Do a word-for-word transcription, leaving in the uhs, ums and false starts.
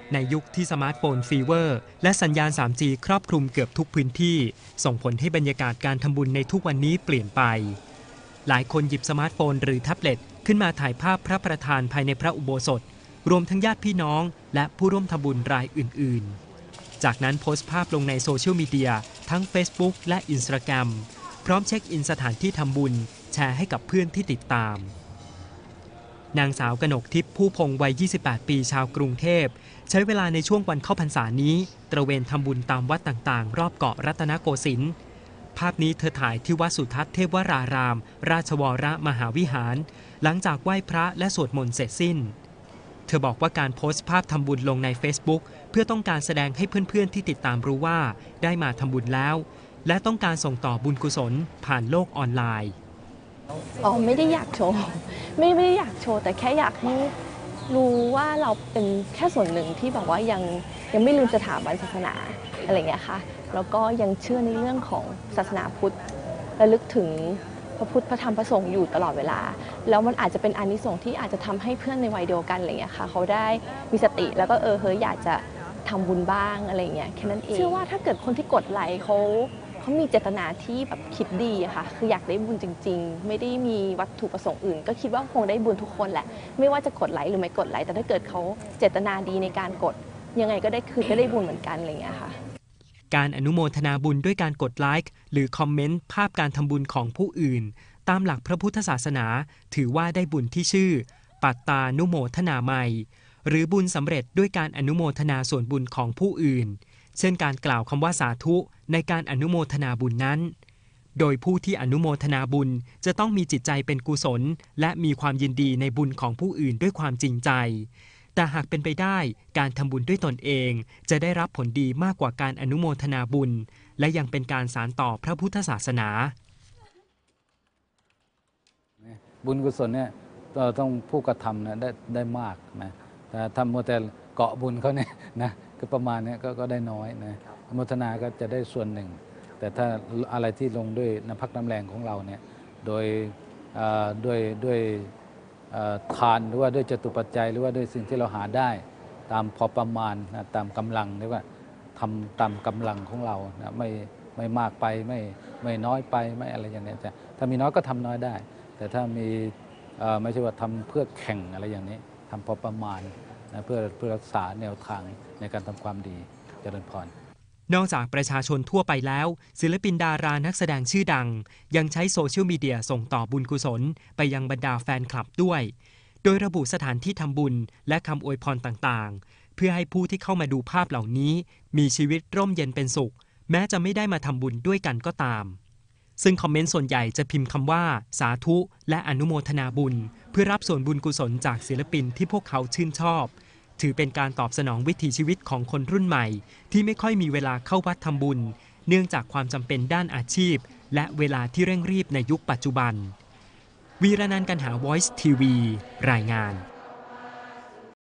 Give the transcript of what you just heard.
ในยุคที่สมาร์ทโฟนฟีเวอร์และสัญญาณ ทรี จี ครอบคลุมเกือบทุกพื้นที่ส่งผลให้บรรยากาศการทำบุญในทุกวันนี้เปลี่ยนไปหลายคนหยิบสมาร์ทโฟนหรือแท็บเล็ตขึ้นมาถ่ายภาพพระประธานภายในพระอุโบสถรวมทั้งญาติพี่น้องและผู้ร่วมทำบุญรายอื่นๆจากนั้นโพสต์ภาพลงในโซเชียลมีเดียทั้ง Facebook และ Instagram พร้อมเช็คอินสถานที่ทำบุญแชร์ให้กับเพื่อนที่ติดตามนางสาวกนกทิพย์ผู้พงศ์วัย ยี่สิบแปด ปีชาวกรุงเทพใช้เวลาในช่วงวันเข้าพรรษานี้ตระเวนทำบุญตามวัดต่างๆรอบเกาะรัตนโกสินทร์ภาพนี้เธอถ่ายที่วัดสุทัศน์เทพวรารามราชวรมหาวิหารหลังจากไหว้พระและสวดมนต์เสร็จสิ้นเธอบอกว่าการโพสต์ภาพทำบุญลงใน Facebook เพื่อต้องการแสดงให้เพื่อนๆที่ติดตามรู้ว่าได้มาทำบุญแล้วและต้องการส่งต่อบุญกุศลผ่านโลกออนไลน์อ๋อไม่ได้อยากโชว์ไม่ไม่ได้อยากโชว์แต่แค่อยากให้รู้ว่าเราเป็นแค่ส่วนหนึ่งที่แบบว่ายังยังไม่ลืมสถาบันศาสนาอะไรเงี้ยค่ะแล้วก็ยังเชื่อในเรื่องของศาสนาพุทธระลึกถึงพระพุทธพระธรรมพระสงฆ์อยู่ตลอดเวลาแล้วมันอาจจะเป็นอานิสงส์ที่อาจจะทำให้เพื่อนในวัยเดียวกันอะไรเงี้ยค่ะเขาได้มีสติแล้วก็เออเฮ้ยอยากจะทำบุญบ้างอะไรเงี้ยแค่นั้นเองเชื่อว่าถ้าเกิดคนที่กดไลค์เขาเขามีเจตนาที่แบบคิดดีอะค่ะคืออยากได้บุญจริงๆไม่ได้มีวัตถุประสงค์อื่นก็คิดว่าคงได้บุญทุกคนแหละไม่ว่าจะกดไลค์หรือไม่กดไลค์แต่ถ้าเกิดเขาเจตนาดีในการกดยังไงก็ได้คือก็ได้บุญเหมือนกันอะไรเงี้ยค่ะการอนุโมทนาบุญด้วยการกดไลค์หรือคอมเมนต์ภาพการทำบุญของผู้อื่นตามหลักพระพุทธศาสนาถือว่าได้บุญที่ชื่อปัตตานุโมทนาไมยหรือบุญสำเร็จด้วยการอนุโมทนาส่วนบุญของผู้อื่นเช่นการกล่าวคำว่าสาธุในการอนุโมทนาบุญนั้นโดยผู้ที่อนุโมทนาบุญจะต้องมีจิตใจเป็นกุศลและมีความยินดีในบุญของผู้อื่นด้วยความจริงใจแต่หากเป็นไปได้การทำบุญด้วยตนเองจะได้รับผลดีมากกว่าการอนุโมทนาบุญและยังเป็นการสานต่อพระพุทธศาสนาบุญกุศลเนี่ยเราต้องผู้กระทำนะได้ได้มากนะแต่ทำโมแต่เกาะบุญเขาเนี่ยนะก็ประมาณนี้ก็ก็ได้น้อยนะอนุโมทนาก็จะได้ส่วนหนึ่งแต่ถ้าอะไรที่ลงด้วยน้ำพักน้ำแรงของเราเนี่ยโดยด้วยด้วยทานหรือว่าด้วยจตุปัจจัยหรือว่าด้วยสิ่งที่เราหาได้ตามพอประมาณนะตามกำลังหรือว่าทำตามกำลังของเรานะไม่ไม่มากไปไม่ไม่น้อยไปไม่อะไรอย่างนี้จะถ้ามีน้อยก็ทำน้อยได้แต่ถ้ามีไม่ใช่ว่าทำเพื่อแข่งอะไรอย่างนี้ทำพอประมาณนะเพื่อเพื่อรักษาแนวทางในการทำความดีเจริญพรนอกจากประชาชนทั่วไปแล้วศิลปินดารานักแสดงชื่อดังยังใช้โซเชียลมีเดียส่งต่อบุญกุศลไปยังบรรดาแฟนคลับด้วยโดยระบุสถานที่ทำบุญและคำอวยพรต่างๆเพื่อให้ผู้ที่เข้ามาดูภาพเหล่านี้มีชีวิตร่มเย็นเป็นสุขแม้จะไม่ได้มาทำบุญด้วยกันก็ตามซึ่งคอมเมนต์ส่วนใหญ่จะพิมพ์คำว่าสาธุและอนุโมทนาบุญเพื่อรับส่วนบุญกุศลจากศิลปินที่พวกเขาชื่นชอบถือเป็นการตอบสนองวิถีชีวิตของคนรุ่นใหม่ที่ไม่ค่อยมีเวลาเข้าวัดทำบุญเนื่องจากความจำเป็นด้านอาชีพและเวลาที่เร่งรีบในยุคปัจจุบันวีรนันท์ กันหา Voice ที วี รายงาน